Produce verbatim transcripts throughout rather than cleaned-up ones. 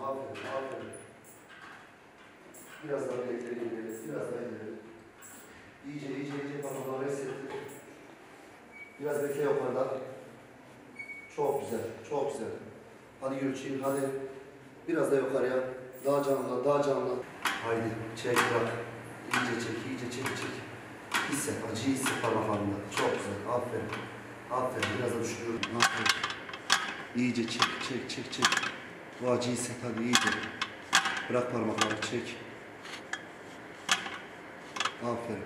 Aferin, aferin. Biraz daha bilekleri ileri, biraz daha ileri. İyice, iyice, iyice parmakları hissettir. Biraz bekle yukarıda. Çok güzel, çok güzel. Hadi Gülçin, hadi. Biraz da yukarıya. Daha canlı, daha canlı. Haydi, çek bırak. İyice çek, iyice çek, çek. Hisset, acıyı hisset parmaklarında. Çok güzel, aferin. Aferin, biraz da düşürüyorum. Aferin. İyice çek, çek, çek, çek. Bu acıyı hisset, hadi iyice. Bırak parmakları, çek. Aferin.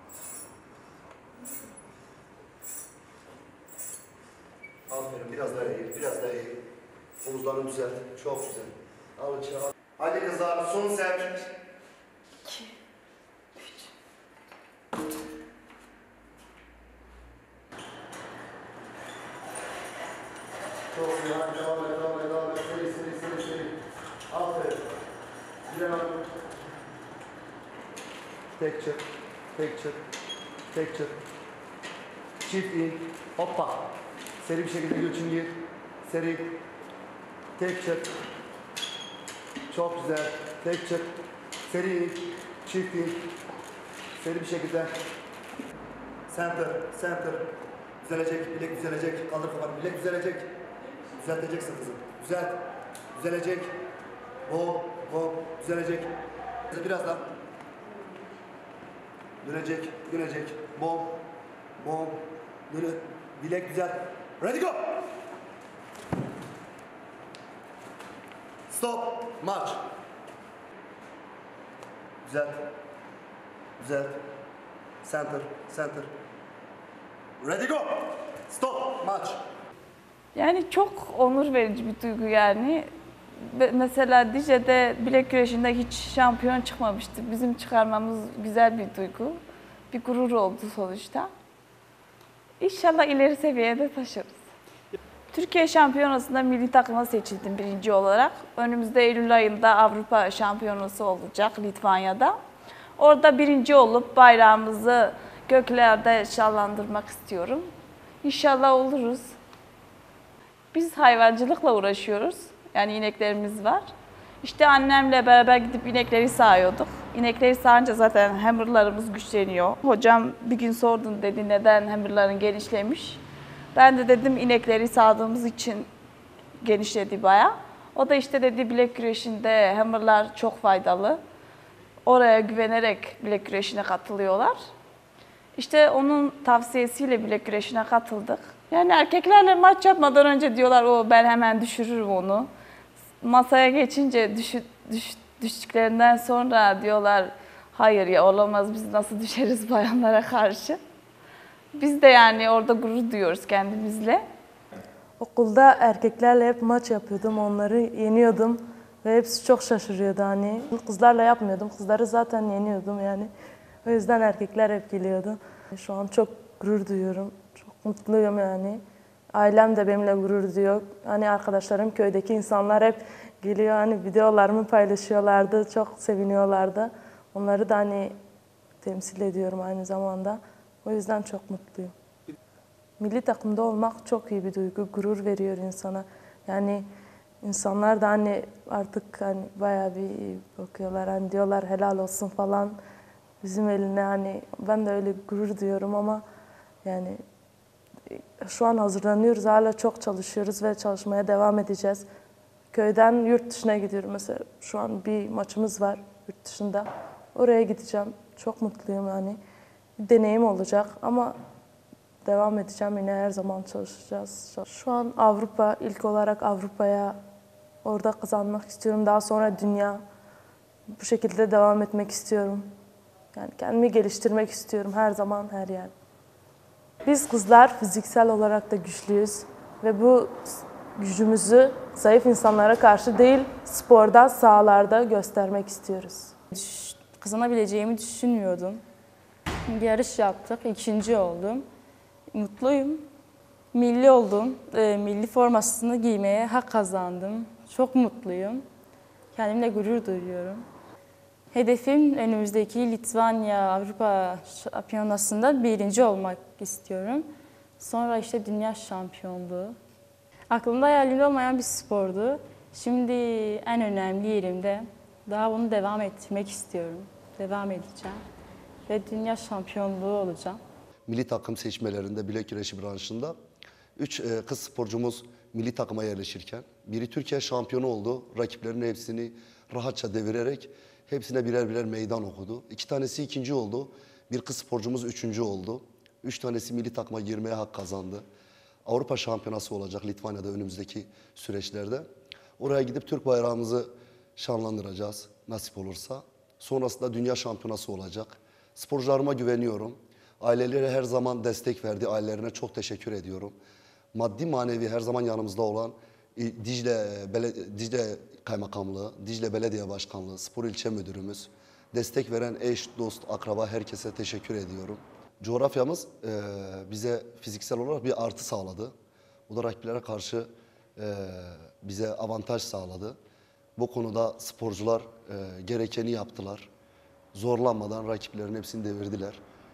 Aferin, biraz daha iyi, biraz daha iyi. Omuzlarını düzelt, çok güzel. Al içeri, al. Hadi kızlar, son set. İki, üç. Çok güzel, hadi devam et, devam et, devam et. Seri, seri, seri, seri. Aferin. Güzel abi. Tek çık, tek çık, tek çık. Çift in, hoppa. Seri bir şekilde Gülçin gir. Seri. Tek çık. Çok güzel. Tek çık. Seri in. Çift in. Seri bir şekilde. Center. Center. Düzelecek. Bilek düzelecek. Kaldır kafanı. Bilek düzelecek. Düzelteceksin kızım. Düzelt. Düzelecek. Hop. Hop. Düzelecek. Biraz daha. Dönecek. Dönecek. Bom. Bom. Döne. Bilek düzelt. Ready go. Stop. March. Düzelt. Düzelt. Center. Center. Ready go. Stop. March. Yani çok onur verici bir duygu yani. Mesela Dicle'de bilek güreşinde hiç şampiyon çıkmamıştı. Bizim çıkarmamız güzel bir duygu. Bir gurur oldu sonuçta. İnşallah ileri seviyeye de taşırız. Türkiye Şampiyonası'nda milli takıma seçildim birinci olarak. Önümüzde Eylül ayında Avrupa Şampiyonası olacak Litvanya'da. Orada birinci olup bayrağımızı göklerde şanlandırmak istiyorum. İnşallah oluruz. Biz hayvancılıkla uğraşıyoruz. Yani ineklerimiz var. İşte annemle beraber gidip inekleri sağıyorduk. İnekleri sağınca zaten hamurlarımız güçleniyor. Hocam bir gün sordun dedi neden hamurların genişlemiş. Ben de dedim inekleri sağdığımız için genişledi bayağı. O da işte dedi bilek güreşinde hamurlar çok faydalı. Oraya güvenerek bilek güreşine katılıyorlar. İşte onun tavsiyesiyle bilek güreşine katıldık. Yani erkeklerle maç yapmadan önce diyorlar o ben hemen düşürürüm onu. Masaya geçince düş, düş, düştüklerinden sonra diyorlar hayır ya olamaz biz nasıl düşeriz bayanlara karşı. Biz de yani orada gurur duyuyoruz kendimizle. Okulda erkeklerle hep maç yapıyordum, onları yeniyordum ve hepsi çok şaşırıyordu hani. Kızlarla yapmıyordum, kızları zaten yeniyordum yani. O yüzden erkekler hep geliyordu. Şu an çok gurur duyuyorum, çok mutluyum yani. Ailem de benimle gurur duyuyor. Hani arkadaşlarım, köydeki insanlar hep geliyor hani videolarımı paylaşıyorlardı, çok seviniyorlardı. Onları da hani temsil ediyorum aynı zamanda. O yüzden çok mutluyum. Milli takımda olmak çok iyi bir duygu, gurur veriyor insana. Yani insanlar da hani artık hani bayağı bir bakıyorlar, hani diyorlar helal olsun falan. Bizim eline hani ben de öyle gurur duyuyorum ama yani şu an hazırlanıyoruz, hala çok çalışıyoruz ve çalışmaya devam edeceğiz. Köyden yurt dışına gidiyorum mesela. Şu an bir maçımız var yurt dışında. Oraya gideceğim. Çok mutluyum yani. Bir deneyim olacak ama devam edeceğim. Yine her zaman çalışacağız. Şu an Avrupa, ilk olarak Avrupa'ya orada kazanmak istiyorum. Daha sonra dünya. Bu şekilde devam etmek istiyorum. Yani kendimi geliştirmek istiyorum her zaman, her yer. Biz kızlar fiziksel olarak da güçlüyüz ve bu gücümüzü zayıf insanlara karşı değil, sporda, sahalarda göstermek istiyoruz. Kazanabileceğimi düşünmüyordum. Bir yarış yaptık, ikinci oldum. Mutluyum. Milli oldum. E, milli formasını giymeye hak kazandım. Çok mutluyum. Kendimle gurur duyuyorum. Hedefim önümüzdeki Litvanya Avrupa Şampiyonası'nda birinci olmak istiyorum. Sonra işte dünya şampiyonluğu. Aklımda hayalimde olmayan bir spordu. Şimdi en önemli yerimde. Daha bunu devam ettirmek istiyorum. Devam edeceğim. Ve dünya şampiyonluğu olacağım. Milli takım seçmelerinde bilek güreşi branşında üç e, kız sporcumuz milli takıma yerleşirken biri Türkiye şampiyonu oldu. Rakiplerinin hepsini rahatça devirerek hepsine birer birer meydan okudu. İki tanesi ikinci oldu. Bir kız sporcumuz üçüncü oldu. Üç tanesi milli takıma girmeye hak kazandı. Avrupa şampiyonası olacak Litvanya'da önümüzdeki süreçlerde. Oraya gidip Türk bayrağımızı şanlandıracağız nasip olursa. Sonrasında dünya şampiyonası olacak. Sporcularıma güveniyorum. Aileleri her zaman destek verdi. Ailelerine çok teşekkür ediyorum. Maddi manevi her zaman yanımızda olan Dicle, Bele, Dicle Kaymakamlığı, Dicle Belediye Başkanlığı, Spor İlçe Müdürümüz, destek veren eş, dost, akraba herkese teşekkür ediyorum. Coğrafyamız e, bize fiziksel olarak bir artı sağladı. Bu da rakiplere karşı e, bize avantaj sağladı. Bu konuda sporcular e, gerekeni yaptılar. Zorlanmadan rakiplerin hepsini devirdiler.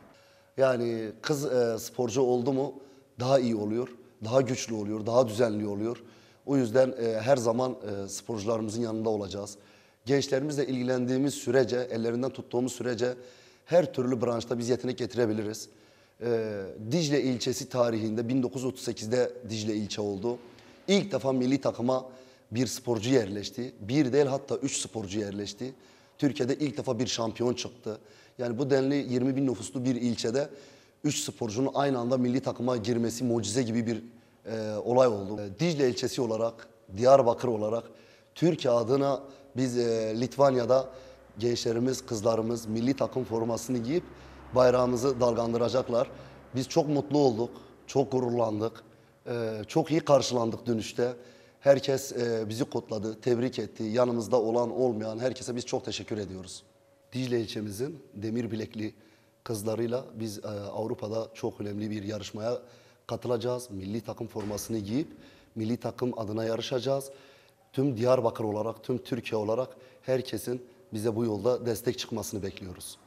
Yani kız e, sporcu oldu mu daha iyi oluyor, daha güçlü oluyor, daha düzenli oluyor. O yüzden e, her zaman e, sporcularımızın yanında olacağız. Gençlerimizle ilgilendiğimiz sürece, ellerinden tuttuğumuz sürece her türlü branşta biz yetenek getirebiliriz. E, Dicle ilçesi tarihinde bin dokuz yüz otuz sekizde Dicle ilçe oldu. İlk defa milli takıma bir sporcu yerleşti. Bir değil hatta üç sporcu yerleşti. Türkiye'de ilk defa bir şampiyon çıktı. Yani bu denli yirmi bin nüfuslu bir ilçede üç sporcunun aynı anda milli takıma girmesi mucize gibi bir e, olay oldu. E, Dicle ilçesi olarak, Diyarbakır olarak Türkiye adına biz e, Litvanya'da gençlerimiz, kızlarımız milli takım formasını giyip bayrağımızı dalgalandıracaklar. Biz çok mutlu olduk, çok gururlandık, e, çok iyi karşılandık dönüşte. Herkes e, bizi kutladı, tebrik etti. Yanımızda olan olmayan herkese biz çok teşekkür ediyoruz. Dicle ilçemizin demir bilekli kızlarıyla biz e, Avrupa'da çok önemli bir yarışmaya katılacağız. Milli takım formasını giyip milli takım adına yarışacağız. Tüm Diyarbakır olarak, tüm Türkiye olarak herkesin bize bu yolda destek çıkmasını bekliyoruz.